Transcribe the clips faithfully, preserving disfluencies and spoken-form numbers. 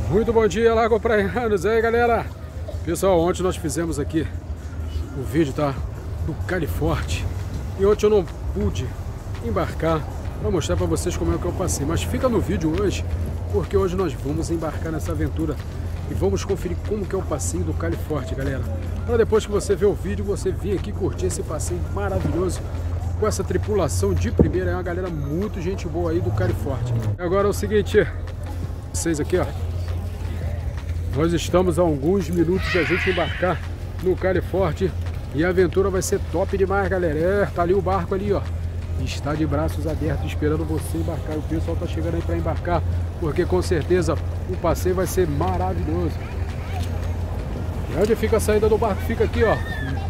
Muito bom dia, Lago Praianos. E aí, galera? Pessoal, ontem nós fizemos aqui o vídeo, tá? Do Califorte. E ontem eu não pude embarcar para mostrar para vocês como é que eu passei. Mas fica no vídeo hoje, porque hoje nós vamos embarcar nessa aventura e vamos conferir como que é o passeio do Califorte, galera. Para depois que você ver o vídeo, você vir aqui curtir esse passeio maravilhoso com essa tripulação de primeira. É uma galera muito gente boa aí do Califorte. Agora é o seguinte, vocês aqui, ó. Nós estamos a alguns minutos da gente embarcar no Califorte e a aventura vai ser top demais, galera. É, tá ali o barco ali, ó. Está de braços abertos esperando você embarcar. O pessoal tá chegando aí para embarcar, porque com certeza o passeio vai ser maravilhoso. E onde fica a saída do barco? Fica aqui, ó,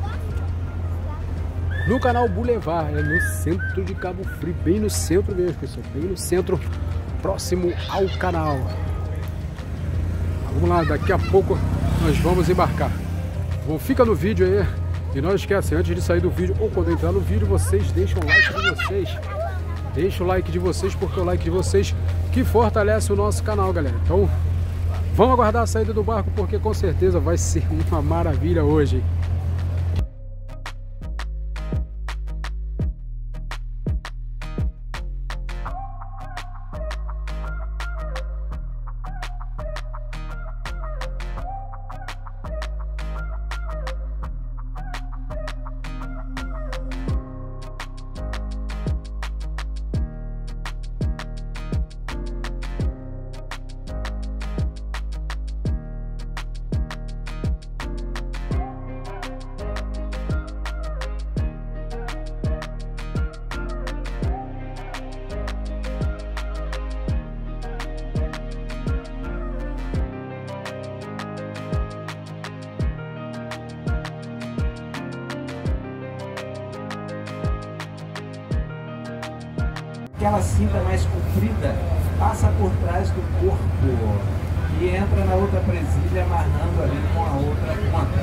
no canal Boulevard, é no centro de Cabo Frio, bem no centro mesmo, pessoal, bem no centro, próximo ao canal. Vamos lá, daqui a pouco nós vamos embarcar. Bom, fica no vídeo aí. E não esquece, antes de sair do vídeo ou quando entrar no vídeo, vocês deixam o like de vocês. Deixa o like de vocês, porque é o like de vocês que fortalece o nosso canal, galera. Então, vamos aguardar a saída do barco, porque com certeza vai ser uma maravilha hoje. Aquela cinta mais comprida passa por trás do corpo e entra na outra presilha, amarrando ali com a outra ponta.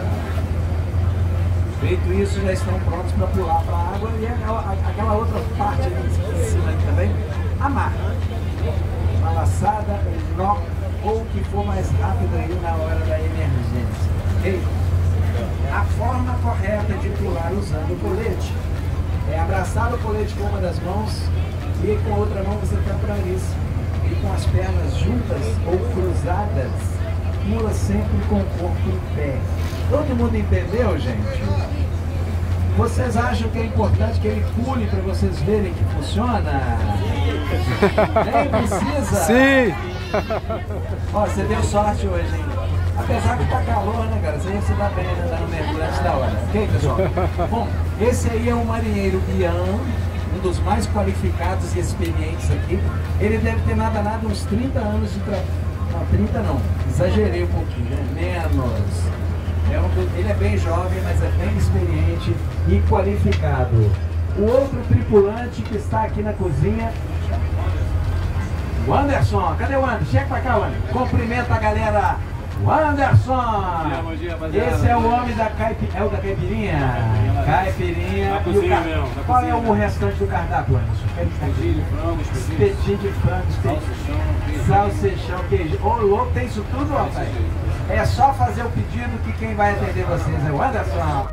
Feito isso, já estão prontos para pular para a água, e aquela, aquela outra parte ali em cima ali também amarra. Uma laçada, um nó, ou o que for mais rápido aí na hora da emergência. Okay? A forma correta de pular usando o colete é abraçar o colete com uma das mãos e com a outra mão você está para isso. E com as pernas juntas ou cruzadas, pula sempre com o corpo em pé. Todo mundo entendeu, gente? Vocês acham que é importante que ele pule para vocês verem que funciona? Nem precisa? Sim! Ó, você deu sorte hoje, hein? Apesar que tá calor, né, cara? Você ia se dar bem, né? Tá no mergulho antes da hora. Ok, pessoal? Bom, esse aí é o marinheiro Ian, um dos mais qualificados e experientes aqui. Ele deve ter nada, nada, uns trinta anos de trabalho. Não, trinta não, exagerei um pouquinho, né? Menos. É um do... Ele é bem jovem, mas é bem experiente e qualificado. O outro tripulante que está aqui na cozinha, o Anderson. Cadê o Anderson? Chega pra cá, Anderson. Cumprimenta a galera. O Anderson! Bom dia, bom dia, rapaziada. Esse é o homem da caipirinha. É o da caipirinha? Caipirinha. E o car... mesmo, Qual é o restante do cardápio, Anderson? Espetinho de frango, Espetinho de frango, espetinho. Salsichão, queijo. Ô, louco, tem isso tudo, rapaz? É só fazer o pedido que quem vai atender vocês é o Anderson.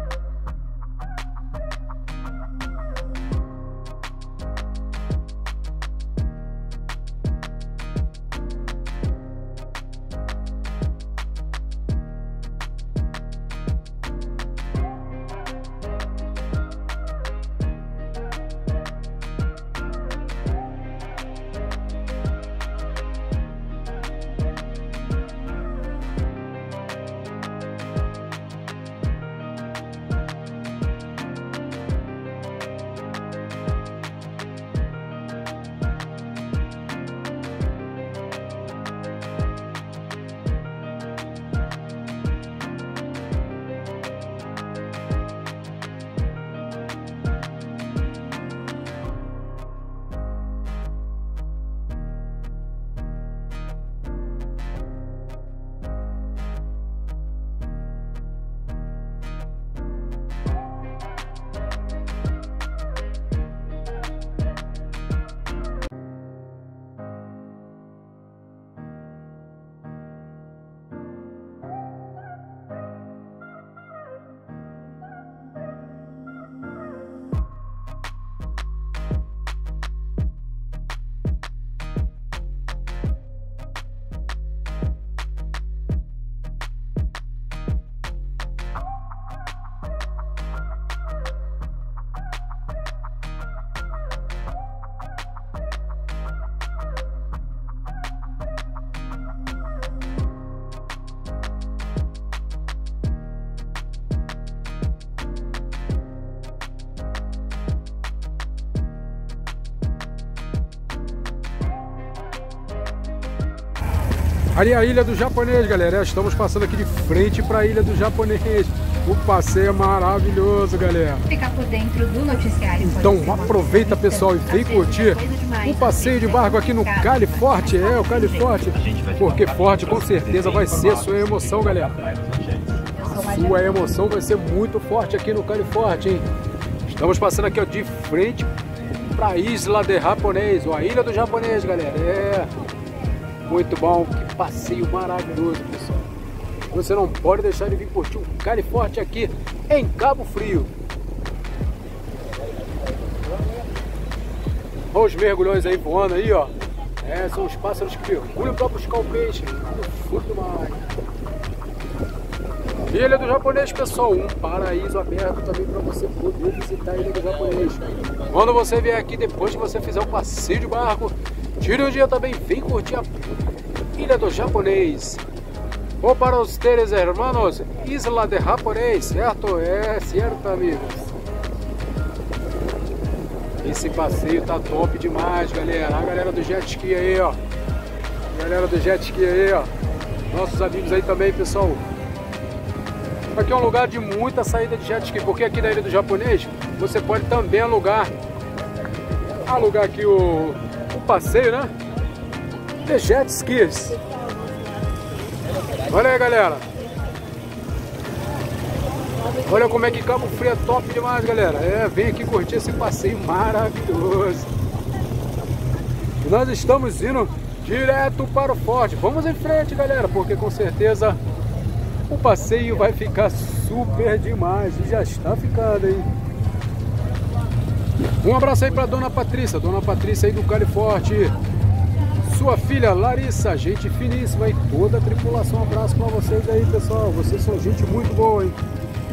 Ali é a Ilha do Japonês, galera. Estamos passando aqui de frente para a Ilha do Japonês. O passeio é maravilhoso, galera. Ficar por dentro do noticiário. Então aproveita, pessoal, e vem curtir o passeio de barco aqui no Cali Forte. É, o Cali Forte. Porque forte com certeza vai ser a sua emoção, galera. Sua emoção vai ser muito forte aqui no Cali Forte, hein? Estamos passando aqui, ó, de frente para a Isla do Japonês, ou a Ilha do Japonês, galera. É muito bom, que passeio maravilhoso, pessoal. Você não pode deixar de vir curtir o Cali Forte aqui em Cabo Frio. Olha os mergulhões aí voando aí, ó. É, são os pássaros que mergulham para buscar o peixe no fundo do mar. Ilha do Japonês, pessoal, um paraíso aberto também para você poder visitar a Ilha do Japonês. Quando você vier aqui, depois que você fizer o passeio de barco, tire um dia também, vem curtir a Ilha do Japonês. Ou para os teres hermanos, Isla de Japonês, certo? É, certo, amigos. Esse passeio tá top demais, galera. A galera do jet ski aí, ó. A galera do jet ski aí, ó. Nossos amigos aí também, pessoal. Aqui é um lugar de muita saída de jet ski, porque aqui na Ilha do Japonês você pode também alugar alugar aqui o, o passeio, né? De jet skis. Olha aí, galera. Olha como é que Cabo Frio é top demais, galera. É, vem aqui curtir esse passeio maravilhoso. E nós estamos indo direto para o forte. Vamos em frente, galera, porque com certeza o passeio vai ficar super demais. E já está ficando, hein? Um abraço aí para Dona Patrícia. Dona Patrícia aí do Cali Forte. Sua filha Larissa, gente finíssima e toda a tripulação. Um abraço para vocês aí, pessoal. Vocês são gente muito boa, hein?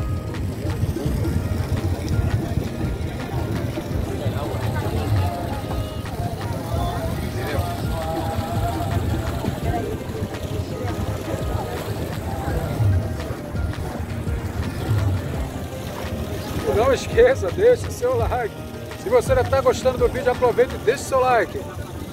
Não esqueça, deixe o seu like. Se você já está gostando do vídeo, aproveita e deixe o seu like.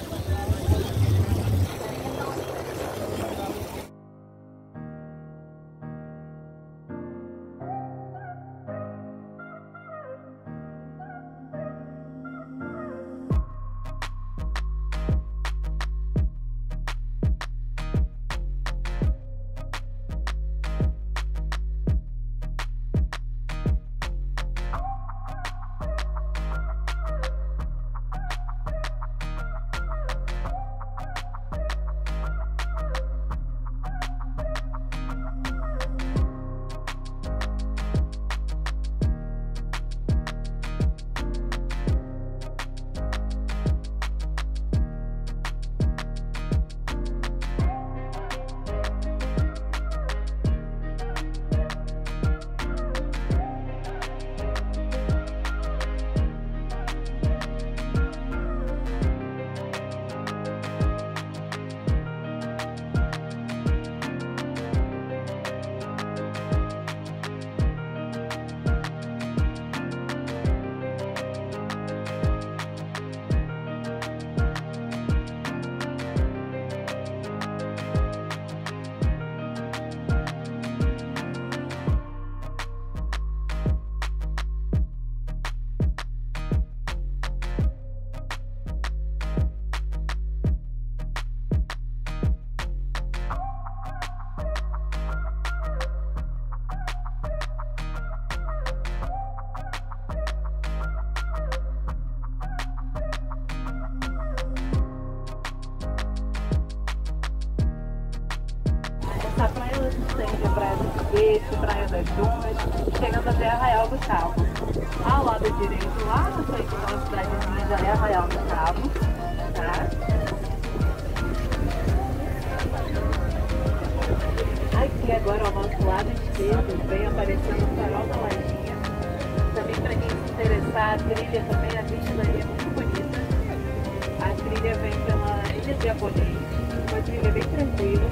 Essa praia ela se estende a Praia do Peixe, Praia das Dunas, chegando até Arraial do Cabo. Ao lado direito, lá na frente da cidadezinha, já é Arraial do Cabo, tá? Aqui agora ao nosso lado esquerdo vem aparecendo o farol da Lajinha. Também para quem se interessar, a trilha também, a vista daí é muito bonita. A trilha vem pela Ilha do Japonês, uma trilha bem tranquila.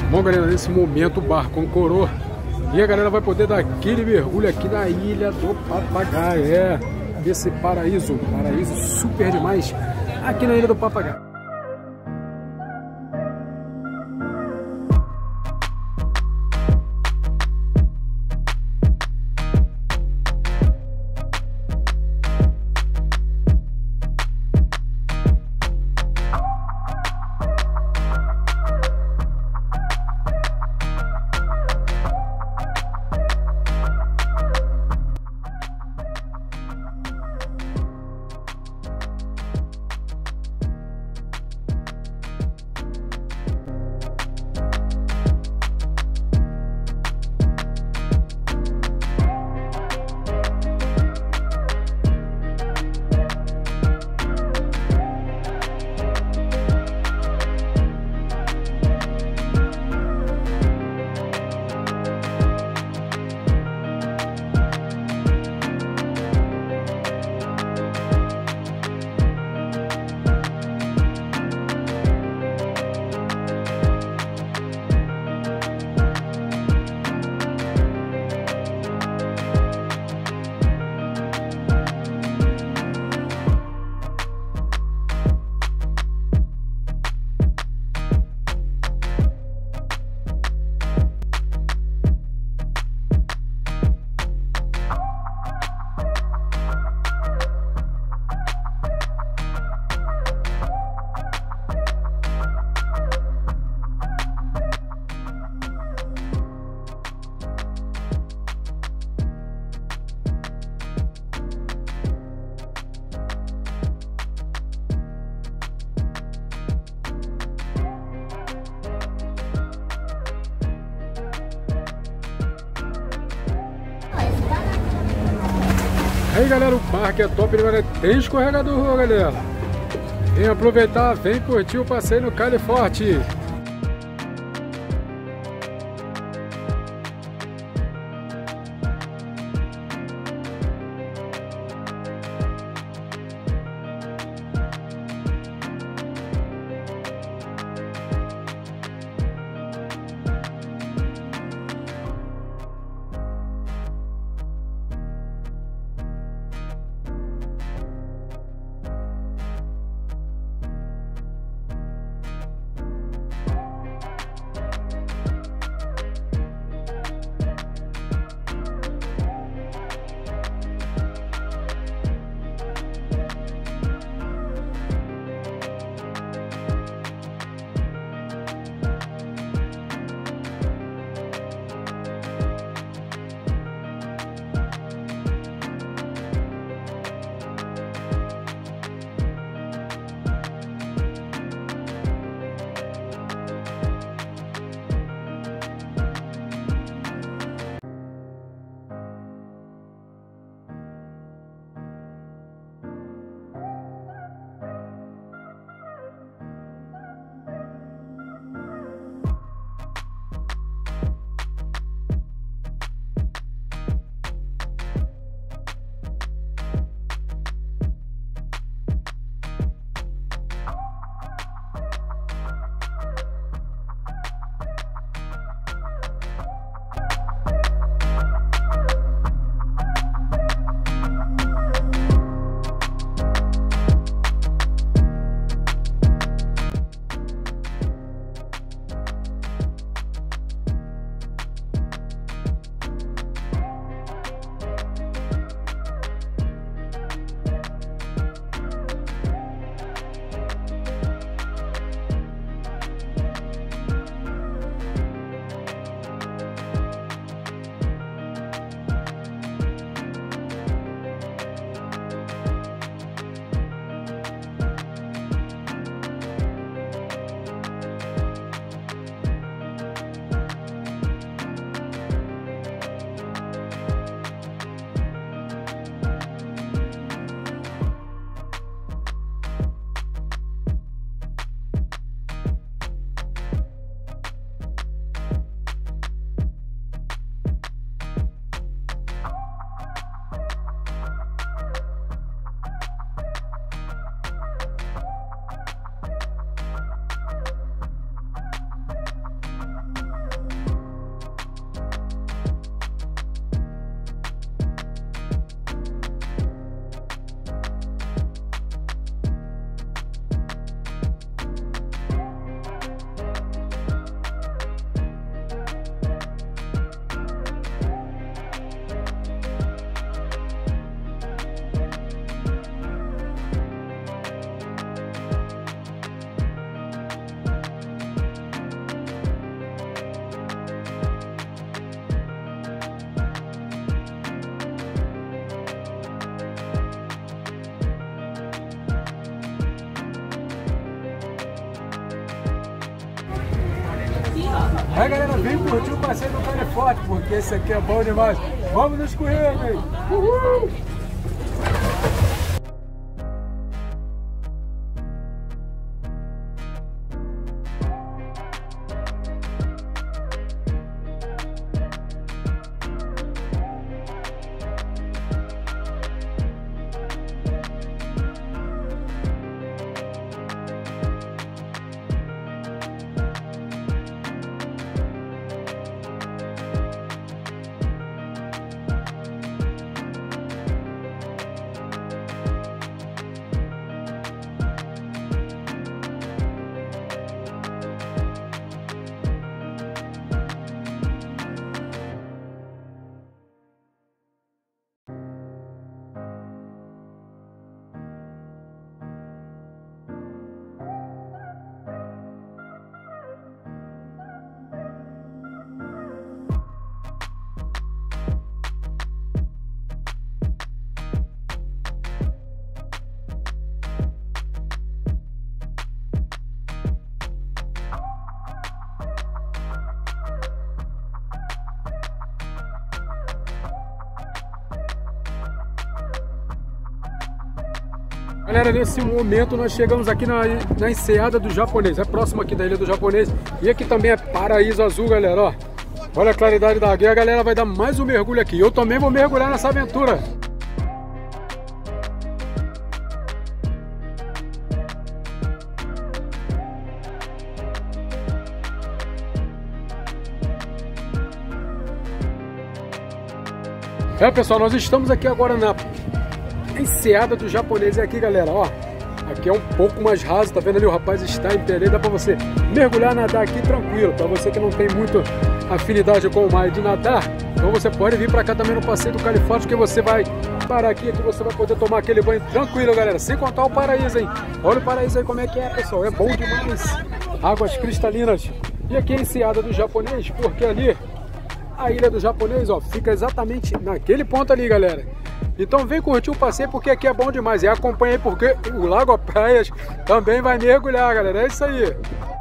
Bom, galera, nesse momento o barco ancorou e a galera vai poder dar aquele mergulho aqui na Ilha do Papagaio. É, esse paraíso, paraíso super demais aqui na Ilha do Papagaio. Aí, galera, o parque é top, galera. Tem escorregador, galera. Vem aproveitar, vem curtir o passeio no Califorte. Aí galera, vem curtir o passeio do Califorte, porque esse aqui é bom demais. Vamos nos correr, velho! Uhul! Galera, nesse momento nós chegamos aqui na, na enseada do Japonês, é próximo aqui da Ilha do Japonês. E aqui também é paraíso azul, galera, ó. Olha a claridade da água. E a galera vai dar mais um mergulho aqui. Eu também vou mergulhar nessa aventura. É, pessoal, nós estamos aqui agora na enseada do Japonês. É aqui, galera, ó. Aqui é um pouco mais raso, tá vendo ali? O rapaz está em pé, dá pra você mergulhar, nadar aqui tranquilo. Pra você que não tem muita afinidade com o mar de nadar, então você pode vir pra cá também no passeio do Califorte, que você vai parar aqui, que você vai poder tomar aquele banho tranquilo, galera. Sem contar o paraíso, hein? Olha o paraíso aí como é que é, pessoal. É bom demais. Águas cristalinas. E aqui é a enseada do Japonês, porque ali a Ilha do Japonês, ó, fica exatamente naquele ponto ali, galera. Então vem curtir o passeio, porque aqui é bom demais. E acompanha aí, porque o Lago Praias também vai mergulhar, galera. É isso aí.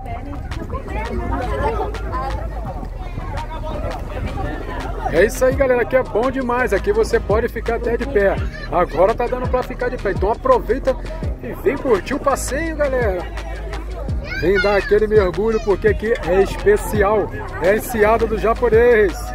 É isso aí, galera. Aqui é bom demais. Aqui você pode ficar até de pé. Agora tá dando pra ficar de pé. Então aproveita e vem curtir o passeio, galera. Vem dar aquele mergulho, porque aqui é especial. É a enseada do Japonês.